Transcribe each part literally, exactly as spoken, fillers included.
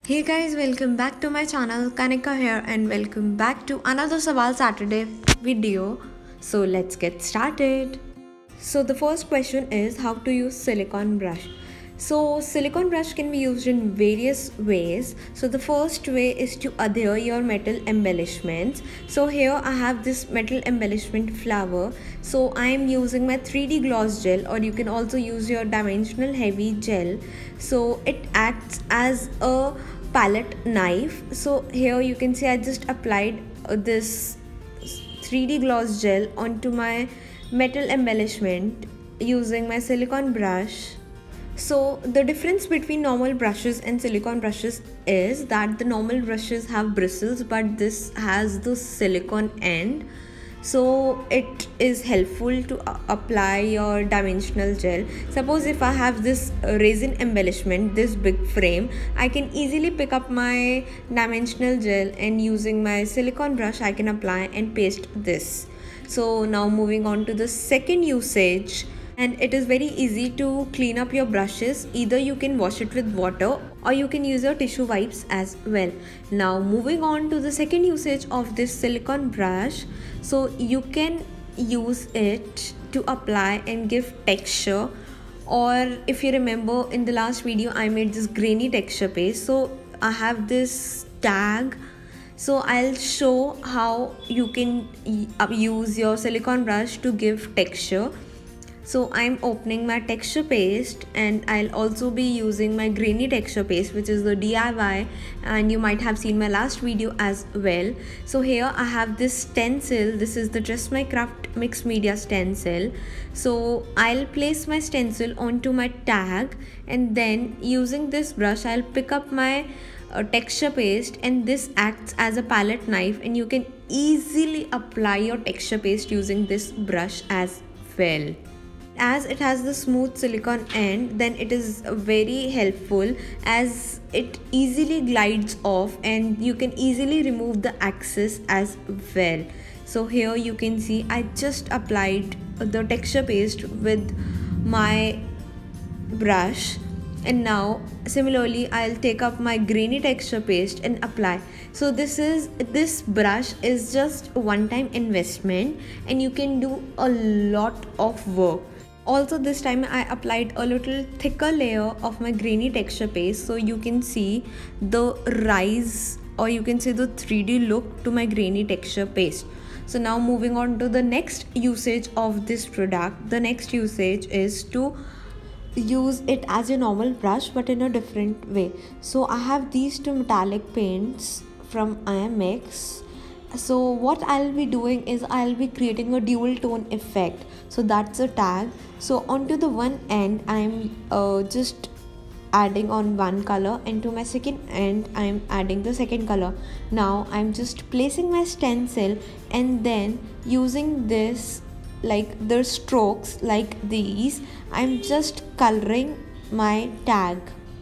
Hey guys, welcome back to my channel. Kanika here and welcome back to another Sawaal Saturday video. So let's get started. So the first question is how to use silicone brush. So silicone brush can be used in various ways. So the first way is to adhere your metal embellishments. So here I have this metal embellishment flower. So I am using my three D gloss gel, or you can also use your dimensional heavy gel. So it acts as a palette knife. So here you can see I just applied uh, this three D gloss gel onto my metal embellishment using my silicone brush. So the difference between normal brushes and silicone brushes is that the normal brushes have bristles, but this has the silicone end. So it is helpful to uh, apply your dimensional gel. Suppose if I have this resin embellishment, this big frame, I can easily pick up my dimensional gel and using my silicone brush I can apply and paste this. So now moving on to the second usage, and it is very easy to clean up your brushes. Either you can wash it with water or you can use your tissue wipes as well. Now moving on to the second usage of this silicone brush, so you can use it to apply and give texture, or if you remember in the last video I made this grainy texture paste. So I have this tag, so I'll show how you can use your silicone brush to give texture. So I'm opening my texture paste, and I'll also be using my grainy texture paste, which is the D I Y, and you might have seen my last video as well. So here I have this stencil. This is the Just My Craft mixed media stencil. So I'll place my stencil onto my tag, and then using this brush I'll pick up my uh, texture paste, and this acts as a palette knife, and you can easily apply your texture paste using this brush as well. As it has the smooth silicone end, then it is very helpful as it easily glides off and you can easily remove the excess as well. So here you can see I just applied the texture paste with my brush, and now similarly I'll take up my grainy texture paste and apply. So this is this brush is just one time investment and you can do a lot of work. Also this time I applied a little thicker layer of my grainy texture paste, so you can see the rise, or you can see the three D look to my grainy texture paste. So now moving on to the next usage of this product. The next usage is to use it as a normal brush but in a different way. So I have these two metallic paints from I M X. So what I'll be doing is I'll be creating a dual tone effect. So that's a tag. So onto the one end I'm uh, just adding on one color, and to my second end I'm adding the second color. Now I'm just placing my stencil and then using this, like the strokes like these, I'm just coloring my tag.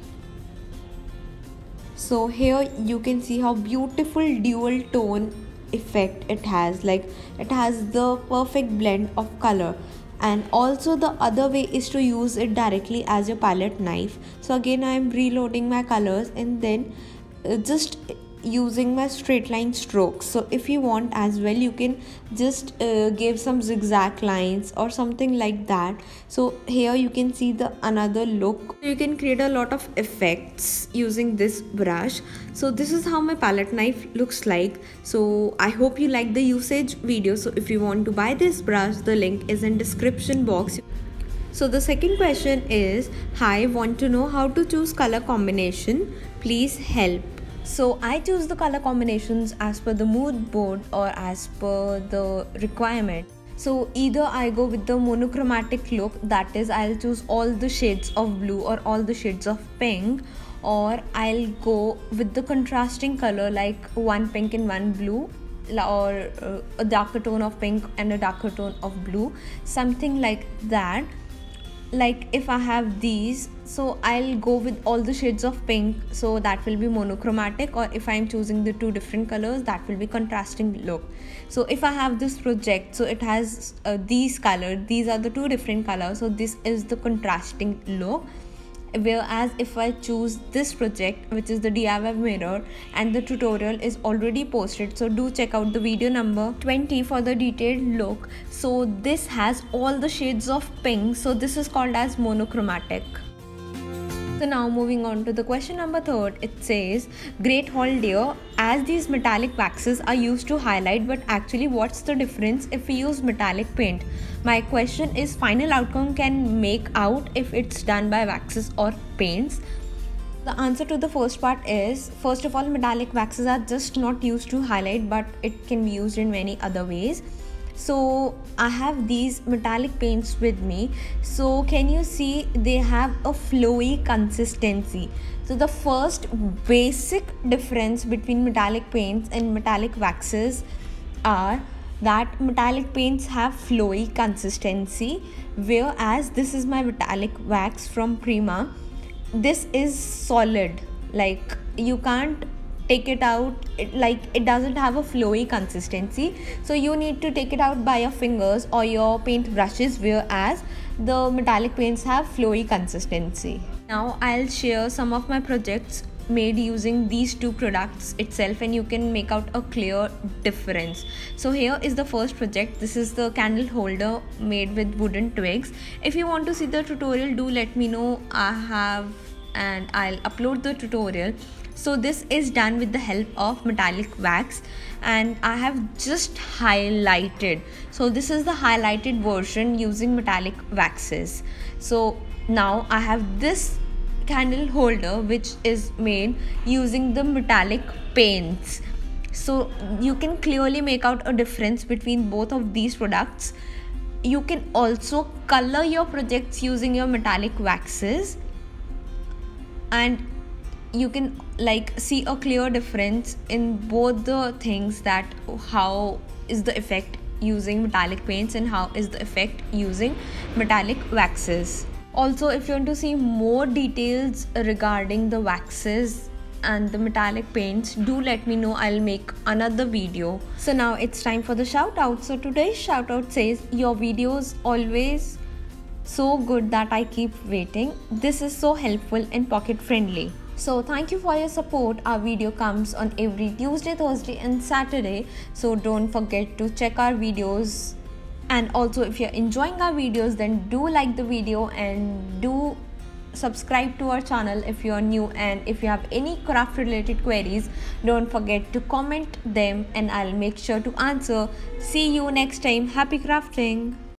So here you can see how beautiful dual tone effect it has, like it has the perfect blend of color. And also the other way is to use it directly as your palette knife. So again I am reloading my colors and then uh, just using my straight line strokes. So if you want as well, you can just uh, give some zigzag lines or something like that. So here you can see the another look. You can create a lot of effects using this brush. So this is how my palette knife looks like. So I hope you like the usage video. So if you want to buy this brush, the link is in description box. So the second question is, hi, want to know how to choose color combination, please help. So I choose the color combinations as per the mood board or as per the requirement. So either I go with the monochromatic look, that is I'll choose all the shades of blue or all the shades of pink, or I'll go with the contrasting color like one pink and one blue, or uh, a darker tone of pink and a darker tone of blue, something like that. Like if I have these, so I'll go with all the shades of pink, so that will be monochromatic, or if I'm choosing the two different colors, that will be contrasting look. So if I have this project, so it has uh, these colors, these are the two different colors, so this is the contrasting look. whereas if I choose this project, which is the D I Y mirror, and the tutorial is already posted, so do check out the video number twenty for the detailed look. So this has all the shades of pink, so this is called as monochromatic. So now moving on to the question number third, it says, great haul dear, as these metallic waxes are used to highlight, but actually what's the difference if we use metallic paint? My question is, final outcome can make out if it's done by waxes or paints. The answer to the first part is, first of all, metallic waxes are just not used to highlight, but it can be used in many other ways. So I have these metallic paints with me. So can you see they have a flowy consistency? So the first basic difference between metallic paints and metallic waxes are that metallic paints have flowy consistency, whereas this is my metallic wax from Prima. This is solid, like you can't take it out, it, like it doesn't have a flowy consistency, so you need to take it out by your fingers or your paint brushes, whereas the metallic paints have flowy consistency. Now I'll share some of my projects made using these two products itself, and you can make out a clear difference. So here is the first project. This is the candle holder made with wooden twigs. If you want to see the tutorial, do let me know. I have and I'll upload the tutorial. So this is done with the help of metallic wax, and I have just highlighted. So this is the highlighted version using metallic waxes. So now I have this candle holder which is made using the metallic paints. So you can clearly make out a difference between both of these products. You can also color your projects using your metallic waxes, and you can like see a clear difference in both the things, that how is the effect using metallic paints and how is the effect using metallic waxes. Also, if you want to see more details regarding the waxes and the metallic paints, do let me know. I'll make another video. So now it's time for the shout out. So today's shout out says, your videos always so good that I keep waiting. This is so helpful and pocket friendly. So thank you for your support. Our video comes on every Tuesday, Thursday and Saturday. So don't forget to check our videos. And also, if you're enjoying our videos, then do like the video and do subscribe to our channel if you're new. And if you have any craft related queries, don't forget to comment them and I'll make sure to answer. See you next time. Happy crafting.